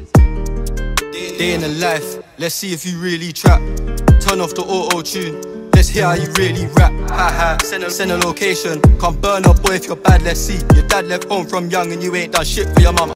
Day in the life, let's see if you really trap. Turn off the auto-tune, let's hear how you really rap. Ha ha, send a location, come burn up boy if you're bad, let's see. Your dad left home from young and you ain't done shit for your mama.